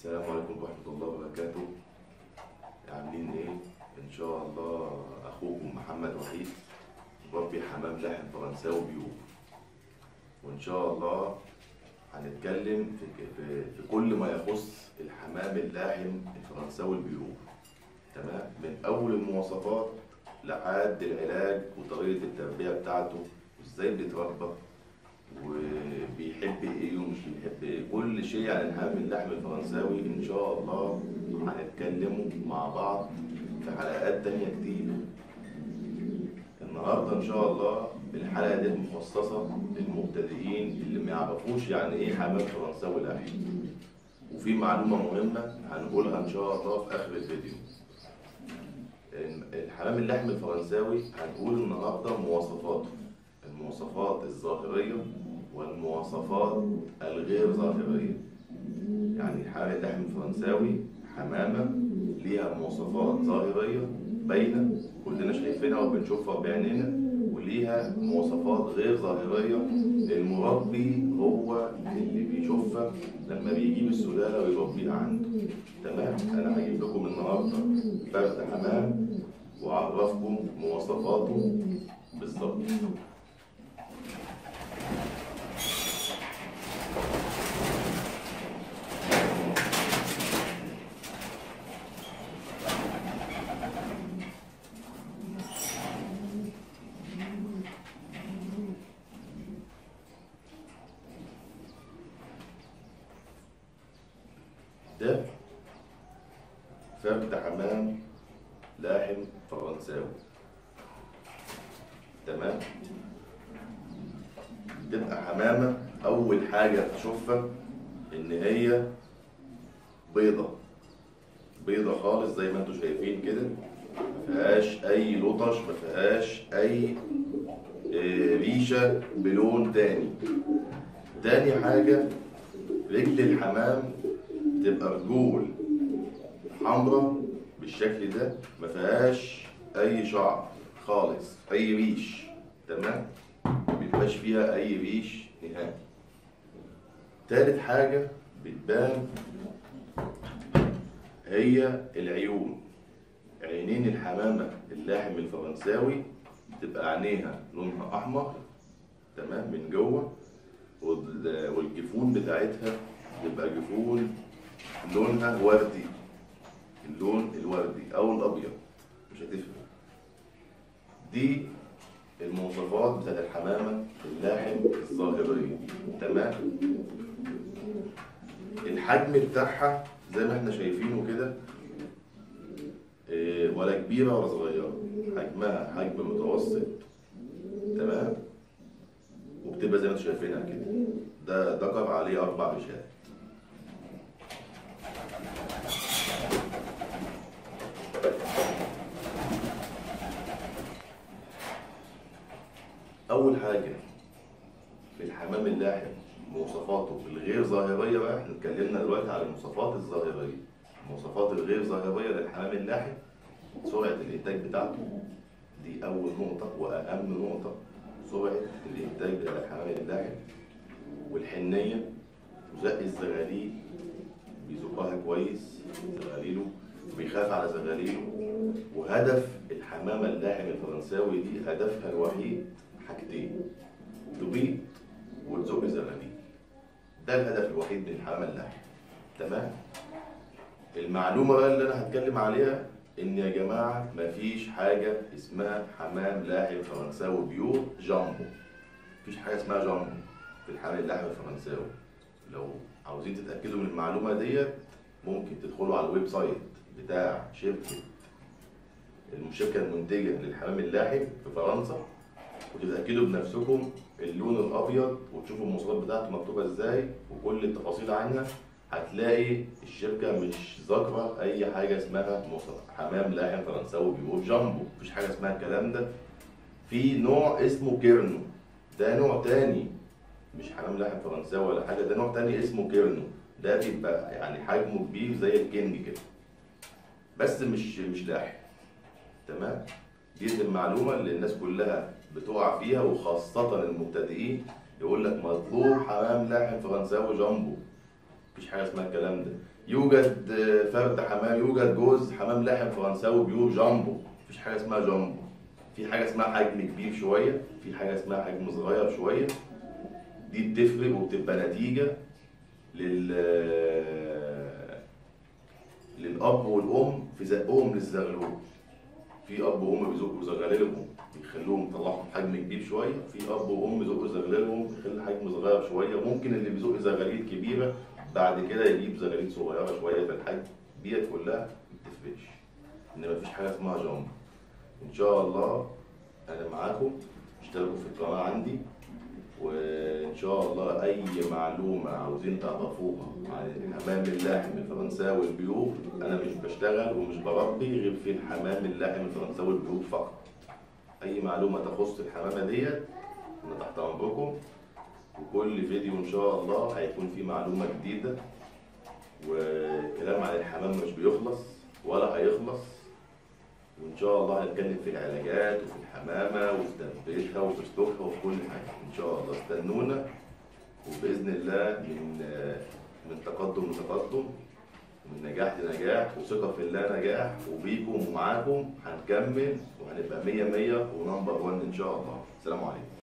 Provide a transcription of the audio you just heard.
السلام عليكم ورحمة الله وبركاته. عاملين ايه؟ ان شاء الله اخوكم محمد وحيد مربي حمام لحم فرنساوي بيور، وان شاء الله هنتكلم في كل ما يخص الحمام اللاحم الفرنساوي البيور. تمام، من اول المواصفات لحد العلاج وطريقة التربية بتاعته وازاي بيتربى وبيحب ايه ومش بيحب ايه، كل شيء عن الحمام اللحم الفرنساوي ان شاء الله هنتكلموا مع بعض في حلقات تانية كتير. النهارده ان شاء الله الحلقة دي مخصصة للمبتدئين اللي ما يعرفوش يعني ايه حمام فرنساوي لحم، وفي معلومة مهمة هنقولها ان شاء الله في اخر الفيديو. الحمام اللحم الفرنساوي هنقول النهارده مواصفاته، المواصفات الظاهرية والمواصفات الغير ظاهرية. يعني حمام اللحم الفرنساوي حمامة ليها مواصفات ظاهرية باينة كلنا شايفينها وبنشوفها بعينينا، وليها مواصفات غير ظاهرية المربي هو اللي بيشوفها لما بيجيب السلالة ويربيها عنده. تمام، أنا هجيب لكم النهاردة فرد حمام وأعرفكم مواصفاته بالظبط. ده فرد حمام لاحم فرنساوي. تمام، تبقى حمامة أول حاجة تشوفها إن هي بيضة بيضة خالص زي ما انتوا شايفين كده، مفيهاش أي لطش، مفيهاش أي ريشة بلون تاني. تاني حاجة رجل الحمام تبقى رجول حمراء بالشكل ده، مفيهاش أي شعر خالص، أي ريش. تمام، مبيبقاش فيها أي ريش نهائي. تالت حاجة بتبان هي العيون. عينين الحمامة اللاحم الفرنساوي تبقى عينيها لونها أحمر تمام من جوه، والجفون بتاعتها تبقى جفون لونها وردي، اللون الوردي أو الأبيض مش هتفرق. دي المواصفات بتاعت الحمامة اللاحم الظاهرية. تمام، الحجم بتاعها زي ما احنا شايفينه كده، ولا كبيرة ولا صغيرة، حجمها حجم متوسط. تمام، وبتبقى زي ما انتم شايفينها كده. ده ذكر عليه 4 ريشات. أول حاجة في الحمام اللاحم مواصفاته الغير ظاهرية. بقى احنا اتكلمنا دلوقتي على المواصفات الظاهرية. المواصفات الغير ظاهرية للحمام اللاحم سرعة الإنتاج بتاعته، دي أول نقطة وأهم نقطة. سرعة الإنتاج بتاع الحمام اللاحم والحنية وزق الزغاليل، بيزقها كويس زغاليله وبيخاف على زغاليله. وهدف الحمامة اللاحم الفرنساوي دي هدفها الوحيد حاجتين: تبيض وتزق زغاليل. ده الهدف الوحيد من الحمامة اللاحم. تمام، المعلومة بقى اللي أنا هتكلم عليها إن يا جماعة مفيش حاجة اسمها حمام لاحم فرنساوي بيور جامبو. مفيش حاجة اسمها جامبو في الحمام اللاحم الفرنساوي. لو عاوزين تتأكدوا من المعلومة ديت ممكن تدخلوا على الويب سايت بتاع الشركة المنتجة للحمام اللاحم في فرنسا وتتأكدوا بنفسكم اللون الأبيض، وتشوفوا المواصفات بتاعته مكتوبة ازاي وكل التفاصيل عنها. هتلاقي الشركة مش ذاكرة أي حاجة اسمها حمام لاحم فرنساوي بيور جامبو. مفيش حاجة اسمها الكلام ده. في نوع اسمه كيرنو، ده نوع تاني، مش حمام لاحم فرنساوي ولا حاجة، ده نوع تاني اسمه كيرنو. ده بيبقى يعني حجمه كبير زي الكنج كده، بس مش لاحم. تمام، دي المعلومة اللي الناس كلها بتقع فيها، وخاصة المبتدئين يقول لك مطلوب حمام لاحم فرنساوي جامبو. مفيش حاجه اسمها الكلام ده. يوجد فرد حمام، يوجد جوز حمام لاحم فرنساوي بيور جامبو، مفيش حاجه اسمها جامبو. في حاجه اسمها حجم كبير شويه، في حاجه اسمها حجم صغير شويه. دي بتفرق وبتبقى نتيجه للاب والام في زقهم للزغلول. في اب وام بيزقوا زغاليلهم بيخلوهم يطلعوا حجم كبير شويه، في اب وام بيزقوا زغاليلهم بيخلي حجم صغير شويه. ممكن اللي بيزق زغاليل كبيره بعد كده يجيب زغاليل صغيره شويه في الحجم. ديت كلها ما بتفرقش، ان مفيش حاجه اسمها جامب. ان شاء الله انا معاكم، اشتركوا في القناه عندي، وان شاء الله اي معلومه عاوزين تعرفوها عن الحمام اللاحم الفرنساوي البيور. انا مش بشتغل ومش بربي غير في الحمام اللاحم الفرنساوي البيور فقط. اي معلومه تخص الحمامه ديت انا تحت امركم، وكل فيديو ان شاء الله هيكون فيه معلومه جديده. والكلام عن الحمام مش بيخلص ولا هيخلص، وان شاء الله هنتكلم في العلاجات وفي الحمامه وفي تربيتها وفي سلوكها وفي كل حاجه. ان شاء الله استنونا، وباذن الله من تقدم لتقدم، من نجاح لنجاح، وثقه في الله نجاح، وبيكم ومعاكم هنكمل وهنبقى 100 100 ونمبر 1 ان شاء الله. السلام عليكم.